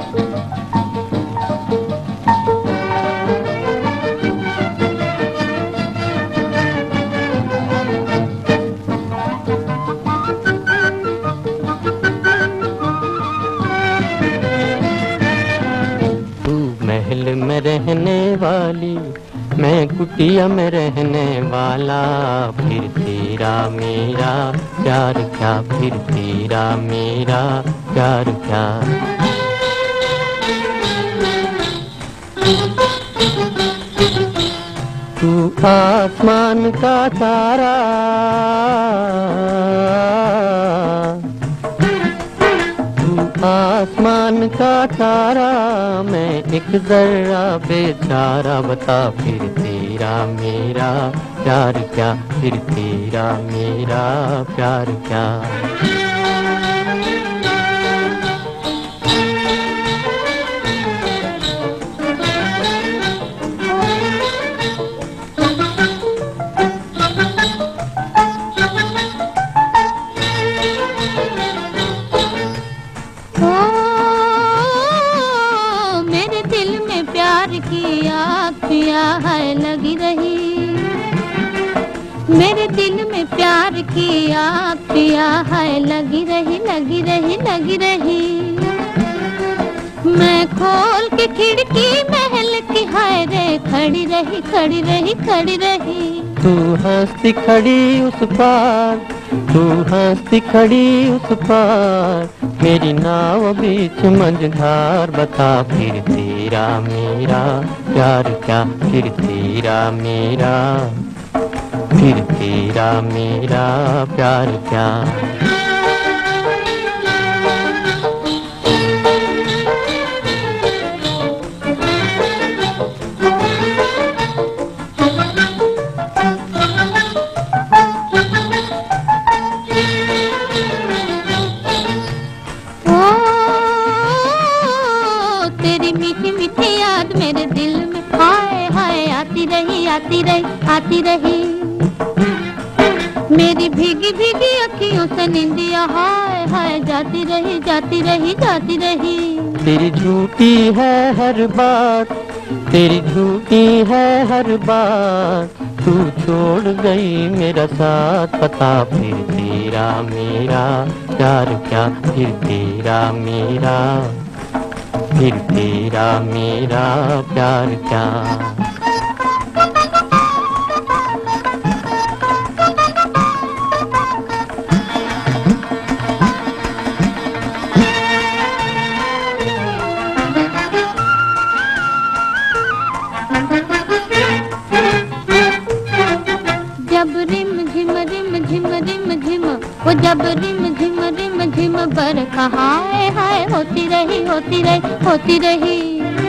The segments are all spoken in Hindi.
महल में रहने वाली, मैं कुटिया में रहने वाला। फिर तेरा मेरा प्यार क्या, फिर तेरा मेरा प्यार क्या। तू आसमान का तारा, आसमान का तारा, मैं एक जर्रा बेचारा। बता फिर तेरा मेरा प्यार क्या, फिर तेरा मेरा प्यार क्या। की आग पिया है लगी रही, मेरे दिल में प्यार की आग पिया है लगी रही, लगी रही, लगी रही। मैं खोल के खिड़की महल की हाय रे, खड़ी रही, खड़ी रही, खड़ी रही। तू हंसती खड़ी उस पार, तू हंसती खड़ी उस पार, मेरी नाव बीच मझधार। बता फिर तेरा मेरा प्यार क्या, फिर तेरा मेरा, फिर तेरा मेरा प्यार क्या। तेरी मीठी मीठी याद मेरे दिल में हाय हाय आती रही, आती रही, आती रही। मेरी भीगी भीगी अखियों से निंदिया हाय हाय जाती रही, जाती रही, जाती रही। तेरी झूठी है हर बात, तेरी झूठी है हर बात, तू छोड़ गई मेरा साथ। पता फिर तेरा मेरा प्यार क्या, फिर तेरा मेरा, फिर तेरा मेरा प्यार क्या। जब रिम झिम रिम झिम रिम झिम, वो जब रिम झिम बरखा हाय हाय होती रही, होती रही, होती रही।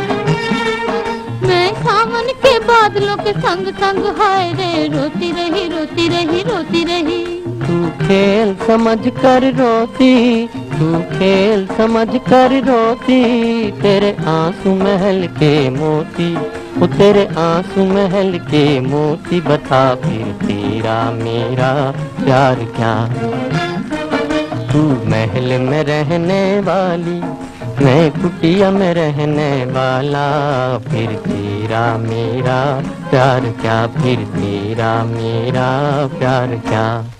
मैं सावन के बादलों के संग संग हाय रे रोती रही, रोती रही, रोती रही। तू खेल समझ कर रोती, तू खेल समझ कर रोती, तेरे आंसू महल के मोती, वो तेरे आंसू महल के मोती। बता फिर तेरा मेरा प्यार क्या। तू महल में रहने वाली, मैं कुटिया में रहने वाला। फिर तेरा मेरा प्यार क्या, फिर तेरा मेरा प्यार क्या।